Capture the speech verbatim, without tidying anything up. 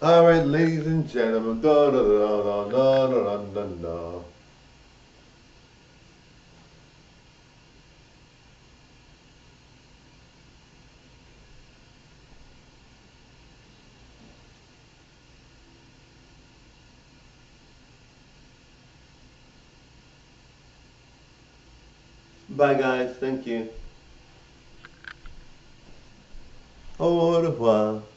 Alright, ladies and gentlemen. Da, da, da, da, da, da, da, da, da. Bye guys, thank you. Au revoir.